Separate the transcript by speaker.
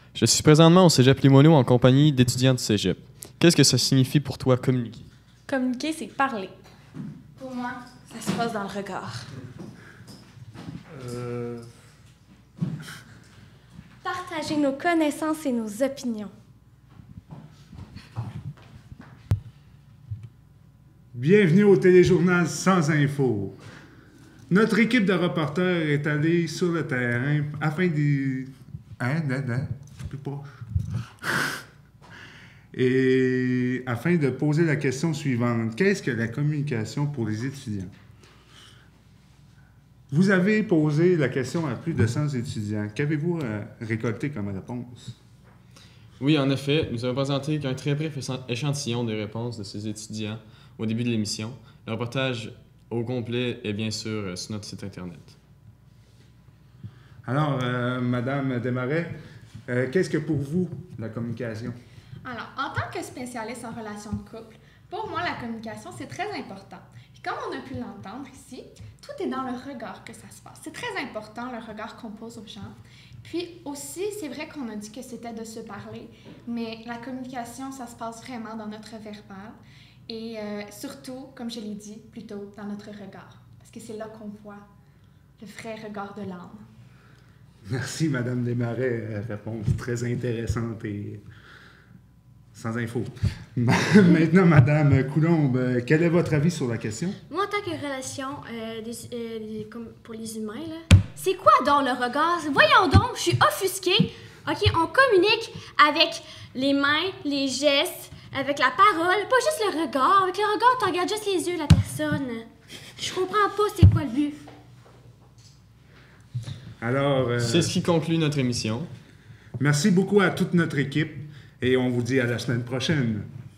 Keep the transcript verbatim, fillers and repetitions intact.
Speaker 1: Je suis présentement au Cégep Limoilou en compagnie d'étudiants du Cégep. Qu'est-ce que ça signifie pour toi, communiquer?
Speaker 2: Communiquer, c'est parler.
Speaker 3: Pour moi, ça se passe dans le regard.
Speaker 4: Euh...
Speaker 2: Partager nos connaissances et nos opinions.
Speaker 4: Bienvenue au téléjournal Sans Info. Notre équipe de reporters est allée sur le terrain afin de... Hein, non, non, plus proche. Et afin de poser la question suivante. Qu'est-ce que la communication pour les étudiants? Vous avez posé la question à plus de cent étudiants. Qu'avez-vous euh, récolté comme réponse?
Speaker 1: Oui, en effet, nous avons présenté qu'un très bref échantillon des réponses de ces étudiants au début de l'émission. Le reportage au complet est bien sûr euh, sur notre site Internet.
Speaker 4: Alors, euh, Madame Desmarais, euh, qu'est-ce que pour vous, la communication?
Speaker 3: Alors, en tant que spécialiste en relations de couple, pour moi, la communication, c'est très important. Puis comme on a pu l'entendre ici, tout est dans le regard que ça se passe. C'est très important, le regard qu'on pose aux gens. Puis aussi, c'est vrai qu'on a dit que c'était de se parler, mais la communication, ça se passe vraiment dans notre verbal. Et euh, surtout, comme je l'ai dit, plutôt dans notre regard. Parce que c'est là qu'on voit le vrai regard de l'âme.
Speaker 4: Merci, Madame Desmarais. Réponse très intéressante et sans info. Maintenant, Madame Coulombe, quel est votre avis sur la question?
Speaker 5: Moi, en tant que relation euh, des, euh, des, comme pour les humains, là, c'est quoi donc le regard? Voyons donc, je suis offusquée. OK, on communique avec les mains, les gestes, avec la parole, pas juste le regard. Avec le regard, tu regardes juste les yeux de la personne. Je comprends pas c'est quoi le but.
Speaker 4: Alors... Euh,
Speaker 1: C'est ce qui conclut notre émission.
Speaker 4: Merci beaucoup à toute notre équipe et on vous dit à la semaine prochaine.